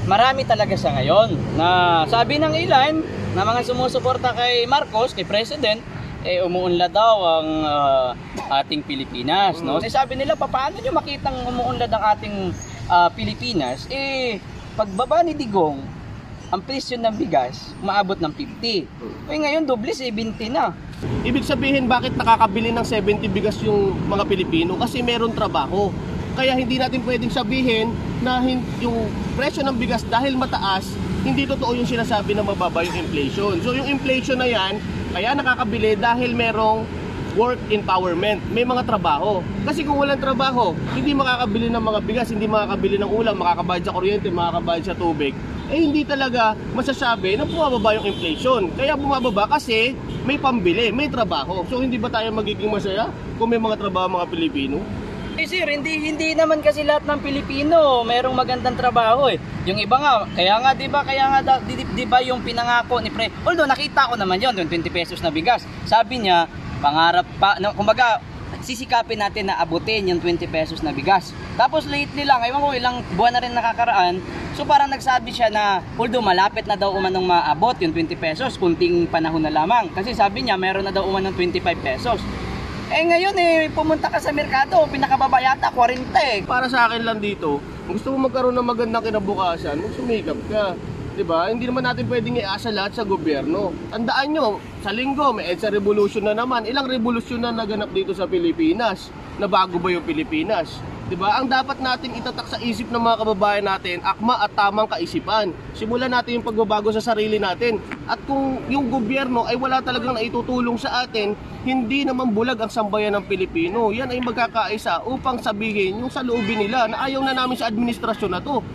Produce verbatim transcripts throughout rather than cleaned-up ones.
marami talaga sa ngayon na sabi ng ilan na mga sumusuporta kay Marcos, kay President, eh umuunlad daw ang uh, ating Pilipinas, no? Eh, sabi nila, paano nyo makitang umuunlad ang ating uh, Pilipinas? Eh, pagbaba ni Digong, ang presyo ng bigas, maabot ng fifty. Eh ngayon, doble, seventy na. Ibig sabihin, bakit nakakabili ng seventy bigas yung mga Pilipino? Kasi meron trabaho. Kaya hindi natin pwedeng sabihin na yung presyo ng bigas dahil mataas, hindi totoo yung sinasabi na mababa yung inflation. So yung inflation na yan, kaya nakakabili dahil merong work empowerment, may mga trabaho. Kasi kung walang trabaho, hindi makakabili ng mga bigas, hindi makakabili ng ulam, makakabayad sa kuryente, makakabayad sa tubig, eh hindi talaga masasabi na bumababa yung inflation. Kaya bumababa kasi may pambili, may trabaho. So hindi ba tayo magiging masaya kung may mga trabaho mga Pilipino? Eh sir, hindi hindi naman kasi lahat ng Pilipino merong magandang trabaho eh. Yung iba nga, kaya nga 'di ba, kaya nga di, di ba yung pinangako ni Pre. Although nakita ko naman 'yon, yung twenty pesos na bigas. Sabi niya, pangarap pa, no, kumbaga sisikapin natin na abutin yung twenty pesos na bigas. Tapos lately lang, ewan ko ilang buwan na rin nakakaraan, so parang nagsabi siya na although malapit na daw umanong maabot yung twenty pesos, kunting panahon na lamang. Kasi sabi niya meron na daw umanong twenty-five pesos. Eh ngayon eh, pumunta ka sa merkado, pinakababa yata, forty eh. Para sa akin lang dito, kung gusto mo magkaroon ng magandang kinabukasan, magsumikap ka. Diba? Hindi naman natin pwedeng iasa lahat sa gobyerno. Tandaan nyo, sa linggo may EDSA revolution na naman. Ilang revolusyon na naganap dito sa Pilipinas? Na bago ba yung Pilipinas? Diba? Ang dapat nating itatak sa isip ng mga kababayan natin, akma at tamang kaisipan. Simulan natin yung pagbabago sa sarili natin. At kung yung gobyerno ay wala talagang naitutulong sa atin, hindi naman bulag ang sambayan ng Pilipino. Yan ay magkakaisa upang sabihin yung sa loobin nila na ayaw na namin sa administrasyon na to.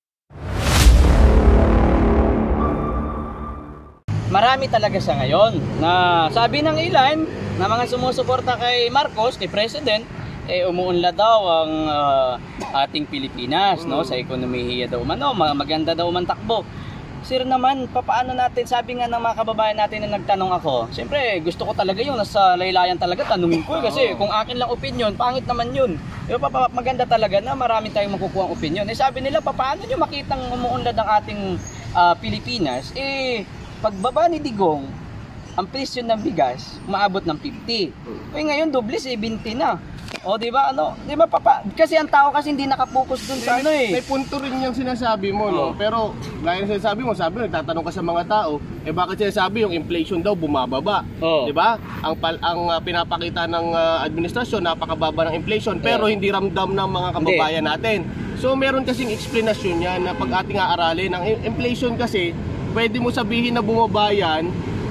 Marami talaga sa ngayon na sabi ng ilan na mga sumusuporta kay Marcos, kay President, eh umuunlad daw ang uh, ating Pilipinas, no, sa ekonomiya daw man, no, maganda daw man takbo. Sir naman, papaano natin, sabi nga ng mga kababayan natin na nagtanong ako, siyempre gusto ko talaga yung nasa laylayan talaga, tanungin ko kasi kung akin lang opinion, pangit naman yun. Pero papa, maganda talaga na marami tayong makukuha ang opinion. Eh sabi nila, papaano nyo makitang umuunlad ang ating uh, Pilipinas? Eh, pagbaba ni Digong, ang presyo ng bigas, maabot ng fifty. Eh ngayon, doble, seventy na. O di ba ano? Di ba papa? Kasi ang tao kasi hindi nakapokus dun sa ano eh. May punto rin yung sinasabi mo, no? Pero gaya ng sinasabi mo, sabi mo nagtatanong ka sa mga tao, eh bakit sinasabi yung inflation daw bumababa? Oh. Di ba? Ang pal ang uh, pinapakita ng uh, administrasyon napakababa ng inflation pero yeah. hindi ramdam ng mga kababayan natin. So meron kasing explanation yan na pag ating aaralin ang inflation kasi pwede mo sabihin na bumaba yan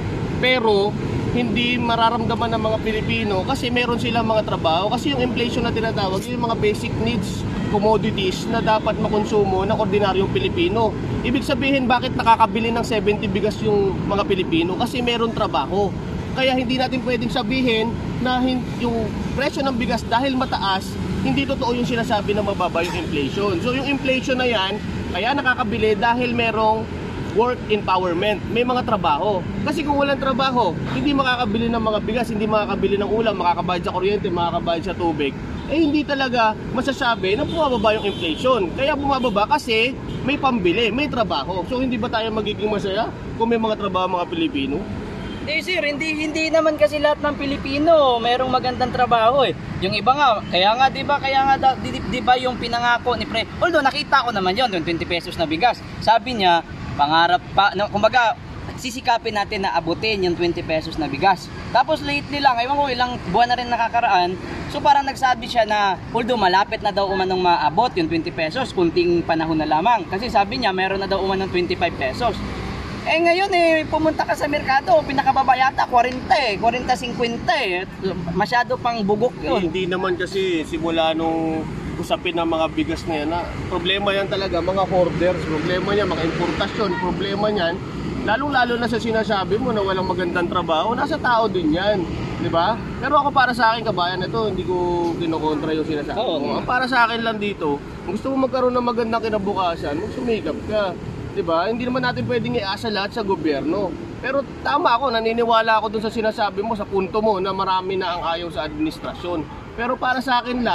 pero hindi mararamdaman ng mga Pilipino kasi meron silang mga trabaho. Kasi yung inflation na tinatawag, yung mga basic needs, commodities na dapat makonsumo ng ordinaryong Pilipino. Ibig sabihin, bakit nakakabili ng seventy bigas yung mga Pilipino? Kasi meron trabaho. Kaya hindi natin pwedeng sabihin na yung presyo ng bigas dahil mataas, hindi totoo yung sinasabi na mababa yung inflation. So yung inflation na yan, kaya nakakabili dahil merong work empowerment, may mga trabaho. Kasi kung walang trabaho, hindi makakabili ng mga bigas, hindi makakabili ng ulam, makakabayad sa kuryente, makakabayad sa tubig, eh hindi talaga masasabi na bumababa yung inflation. Kaya bumababa kasi may pambili, may trabaho. So hindi ba tayo magiging masaya kung may mga trabaho mga Pilipino? Hindi sir, hindi hindi naman kasi lahat ng Pilipino merong magandang trabaho eh. Yung iba nga, kaya nga 'di ba, kaya nga di, di ba yung pinangako ni Pre. Although nakita ko naman 'yon, yung twenty pesos na bigas. Sabi niya, pangarap pa, no, kumbaga sisikapin natin na abutin yung twenty pesos na bigas. Tapos lately lang, ewan ko ilang buwan na rin nakakaraan, so parang nagsabi siya na although malapit na daw umanong maabot yung twenty pesos, kunting panahon na lamang. Kasi sabi niya meron na daw umanong twenty-five pesos. Eh ngayon eh, pumunta ka sa merkado, pinakababa yata, forty eh, forty fifty eh. Masyado pang bugok yun. Eh, hindi naman kasi simula nung usapin ng mga bigas na yan, na problema yan talaga, mga hoarders, problema yan, mga importasyon, problema yan, lalong-lalo na sa sinasabi mo na walang magandang trabaho, nasa tao din yan, di ba? Pero ako para sa akin, kabayan, ito, hindi ko kinokontra yung sinasabi Oo. mo. Para sa akin lang dito, kung gusto mo magkaroon ng magandang kinabukasan, magsumikap ka, di ba? Hindi naman natin pwedeng iasa lahat sa gobyerno. Pero tama ako, naniniwala ako dun sa sinasabi mo, sa punto mo na marami na ang ayaw sa administrasyon. Pero para sa akin lang,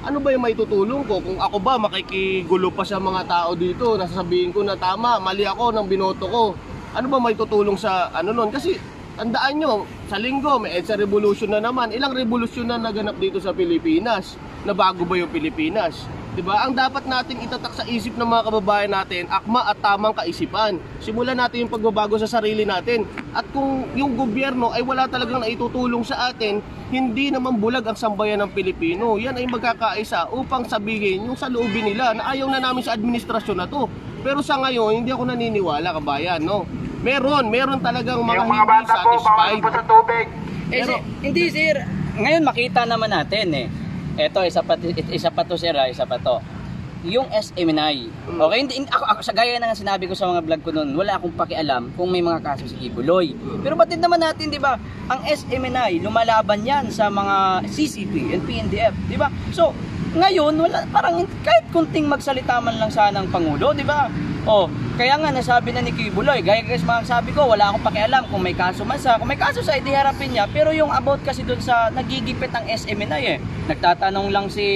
ano ba yung may tutulong ko? Kung ako ba makikigulo pa sa mga tao dito, nasasabihin ko na tama, mali ako ng binoto ko. Ano ba may tutulong sa ano nun? Kasi tandaan nyo, sa linggo may EDSA revolution na naman. Ilang revolusyon na naganap dito sa Pilipinas? Na bago ba yung Pilipinas? Diba? Ang dapat nating itatak sa isip ng mga kababayan natin, akma at tamang kaisipan. Simulan natin yung pagbabago sa sarili natin. At kung yung gobyerno ay wala talagang naitutulong sa atin, hindi naman bulag ang sambayan ng Pilipino. Yan ay magkakaisa upang sabihin yung sa loobin nila na ayaw na namin sa administrasyon na to. Pero sa ngayon, hindi ako naniniwala, kabayan, no? Meron, meron talagang mga, Yung mga hindi bata po, bawal satisfied. po sa tubig. Eh, Pero- si- hindi sir, ngayon makita naman natin eh. Ito, isa pa, isa pa to sir, ah, isa pa to. Yung S M N I. Okay, hindi, hindi- ako, ako, sa gaya na nga sinabi ko sa mga vlog ko noon, wala akong pakialam kung may mga kaso si Kibuloy. Pero batid naman natin, di ba, ang S M N I, lumalaban yan sa mga C C P and P N D F, di ba? So, ngayon, wala, parang kahit kunting magsalita man lang sana ng Pangulo, di ba? Oh, kaya nga nasabi na ni Kibuloy, gaya kasi mga sabi ko, wala akong pakialam kung may kaso man sa, kung may kaso sa, edi harapin niya. Pero yung about kasi doon sa nagigipit ang S M N I eh. Nagtatanong lang si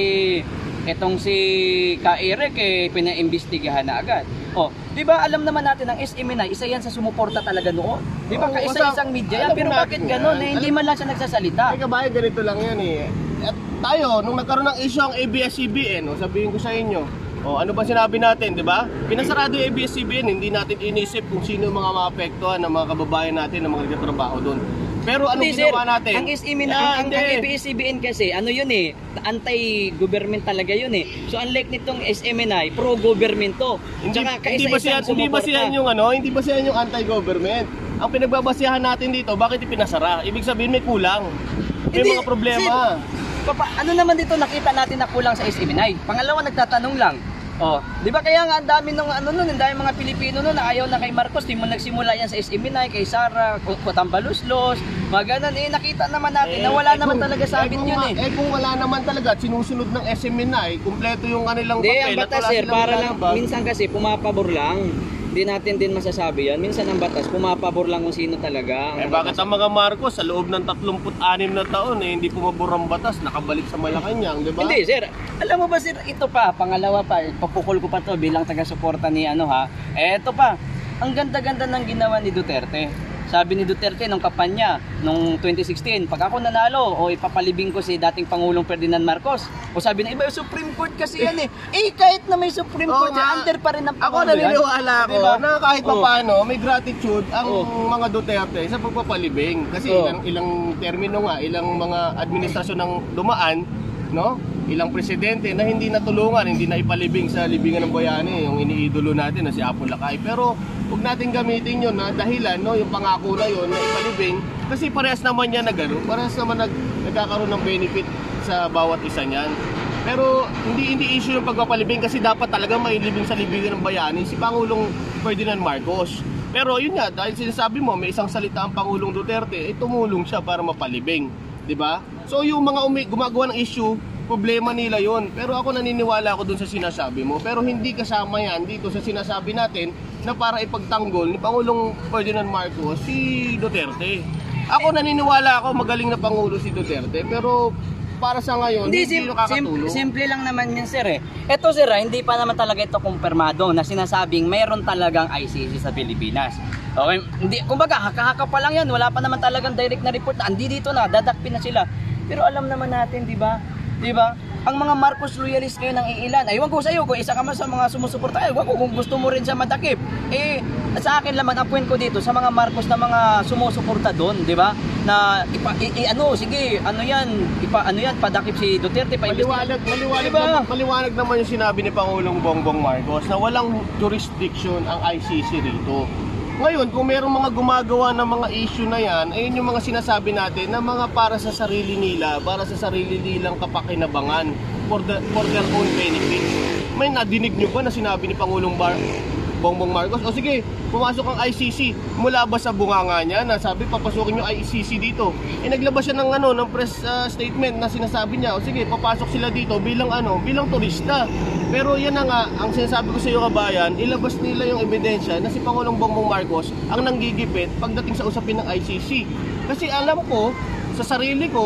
etong si Ka Eric eh pinaimbestigahan na agad. Oh, 'di ba alam naman natin ang S M N I isa yan sa sumuporta talaga noon. 'Di ba? Oo, Kaisa-isang media yan, alam pero natin bakit yan. gano'n eh, hindi Alam- man lang siya nagsasalita. Ay kabayan, ganito lang yan eh. At tayo, nung nagkaroon ng issue ang A B S C B N, oh, sabihin ko sa inyo, oh, ano ba sinabi natin, di ba? Pinasarado yung A B S C B N, hindi natin inisip kung sino yung mga maapektuhan ng mga kababayan natin, ng mga nagtatrabaho doon. Pero anong Hindi, sir, ginawa natin? ang S M N I, Ah, ang, ang, hindi. ang A B S C B N kasi, ano yun eh, anti-government talaga yun eh. So unlike nitong S M N I, pro-government to. Hindi, Tsaka hindi ba siya, kaisa-isang hindi ba siya sumuporta. yung ano, hindi ba siya yung anti-government? Ang pinagbabasihan natin dito, bakit ipinasara? Ibig sabihin may kulang. May Hindi, mga problema. Papa, ano naman dito nakita natin na kulang sa S M N I? Pangalawa, nagtatanong lang. Oh, 'di ba kaya nga ang dami ng ano noon, ang dami mga Pilipino noon na ayaw na kay Marcos, di mo nagsimula yan sa S M N I, kay Sara, Kutambaluslos, mga ganun eh nakita naman natin na wala Eh, naman kung- talaga sabit kung yun ma- eh. Eh kung wala naman talaga at sinusunod ng S M N I, kumpleto yung kanilang Hindi, papel ang at batas wala sir, silang para lang, nilalabag. minsan kasi pumapabor lang. Hindi natin din masasabi yan. Minsan ang batas, pumapabor lang kung sino talaga. Eh Ang bakit batas. ang mga Marcos sa loob ng tatlumpu't anim na taon eh hindi pumabor ang batas, nakabalik sa Malacanang, di ba? Hindi sir, alam mo ba sir, ito pa, pangalawa pa, papukol ko pa to bilang taga-suporta ni ano ha. Eh ito pa, ang ganda-ganda ng ginawa ni Duterte. Sabi ni Duterte nung kampanya, nung twenty sixteen, pag ako nanalo, o ipapalibing ko si dating Pangulong Ferdinand Marcos. O sabi na iba, Supreme Court kasi yan eh. Eh kahit na may Supreme Oo Court, nga. under pa rin ng Ako Pangulo yan. naniniwala ako Diba? na kahit Oo. papaano may gratitude ang Oo. mga Duterte sa pagpapalibing. Kasi Oo. ilang, ilang termino nga, ilang mga administrasyon ng dumaan, no? Ilang presidente na hindi natulungan, hindi na ipalibing sa libingan ng bayani, yung iniidolo natin na si Apo Lakay. Pero huwag natin gamitin yun na dahilan, no? Yung pangako na yun na ipalibing. Kasi parehas naman yan na gano'n, parehas naman nag, nagkakaroon ng benefit sa bawat isa niyan. Pero hindi hindi issue yung pagpapalibing kasi dapat talaga may libing sa libingan ng bayani si Pangulong Ferdinand Marcos. Pero yun nga, dahil sinasabi mo may isang salita ang Pangulong Duterte, eh tumulong siya para mapalibing, 'di ba? So yung mga umi- gumagawa ng issue, problema nila yon. Pero ako naniniwala ako dun sa sinasabi mo. Pero hindi kasama yan dito sa sinasabi natin na para ipagtanggol ni Pangulong Ferdinand Marcos si Duterte. Ako naniniwala ako magaling na Pangulo si Duterte, pero para sa ngayon, Hindi, hindi, sim- nakakatulong. sim- simple lang naman yun sir eh. Ito sir ah, hindi pa naman talaga ito kumpirmado na sinasabing mayroon talagang I C C sa Pilipinas. Okay, hindi, kumbaga haka-haka pa lang yan, wala pa naman talagang direct na report na andi dito na, dadakpin na sila. Pero alam naman natin, di ba? Di ba? Ang mga Marcos loyalist ngayon ng iilan, aywan ko sa iyo, kung isa ka man sa mga sumusuporta, aywan ko kung gusto mo rin siya madakip. Eh, sa akin laman, ang point ko dito, sa mga Marcos na mga sumusuporta doon, di ba? Na, ipa, i, i- ano, sige, ano yan, ipa, ano yan, padakip si Duterte, pa Maliwanag, maliwanag, Diba? naman, maliwanag naman yung sinabi ni Pangulong Bongbong Marcos na walang jurisdiction ang I C C rito. Ngayon, kung mayroong mga gumagawa ng mga issue na yan, ayun yung mga sinasabi natin na mga para sa sarili nila, para sa sarili nilang kapakinabangan for, the, for their own benefit. May nadinig nyo ba na sinabi ni Pangulong Bar Bongbong Marcos? O sige, pumasok ang I C C. Mula ba sa bunganga niya na sabi papasukin yung I C C dito? Eh naglabas siya ng ano, ng press uh, statement na sinasabi niya, o sige, papasok sila dito bilang ano, bilang turista. Pero yan na nga, ang sinasabi ko sa iyo kabayan, ilabas nila yung ebidensya na si Pangulong Bongbong Marcos ang nanggigipit pagdating sa usapin ng I C C. Kasi alam ko, sa sarili ko,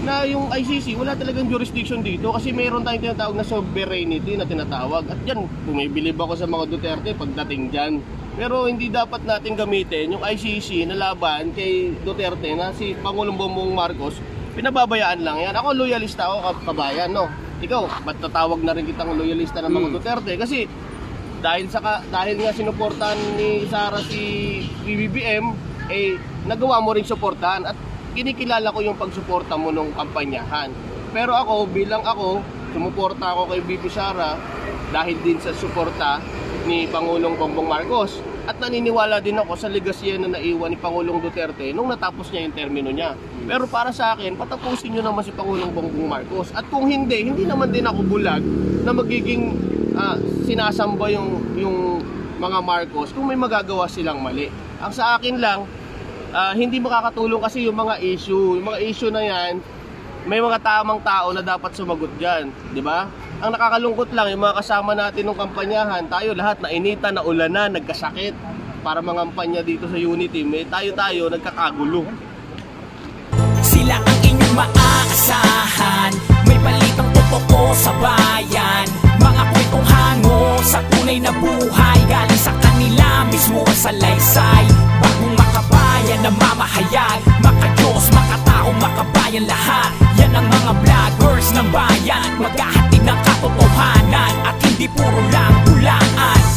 na yung I C C wala talagang jurisdiction dito kasi mayroon tayong tinatawag na sovereignty na tinatawag. At yan, bumibilib ako sa mga Duterte pagdating dyan. Pero hindi dapat natin gamitin yung I C C na laban kay Duterte na si Pangulong Bongbong Marcos. Pinababayaan lang yan. Ako loyalista ako, kabayan, no? Ikaw, ba't tatawag na rin kitang loyalista ng mga Hmm. Duterte? Kasi dahil sa ka, dahil nga sinuportahan ni Sara si B B B M, eh nagawa mo ring suportahan at kinikilala ko yung pagsuporta mo nung kampanyahan. Pero ako, bilang ako, sumuporta ako kay B B Sara dahil din sa suporta ni Pangulong Bongbong Marcos. At naniniwala din ako sa legasya na naiwan ni Pangulong Duterte nung natapos niya yung termino niya. Pero para sa akin, patapusin nyo naman si Pangulong Bongbong Marcos. At kung hindi, hindi naman din ako bulag na magiging uh, sinasamba yung, yung mga Marcos kung may magagawa silang mali. Ang sa akin lang, Uh, hindi makakatulong kasi yung mga issue. Yung mga issue na yan, may mga tamang tao na dapat sumagot dyan. Di ba? Ang nakakalungkot lang, yung mga kasama natin ng kampanyahan, tayo lahat nainita, naulanan, nagkasakit para mangampanya dito sa Unity. May tayo-tayo, nagkakagulo. Sila ang inyong maaasahan, may balitang totoo sa bayan. Mga kwentong hango sa tunay na buhay, galing sa kanila mismo ang salaysay. Bagong makabayan na mamahayag, makadiyos, makatao, makabayan lahat. Yan ang mga vloggers ng bayan, maghahatid ng katotohanan at hindi puro lang hulaan.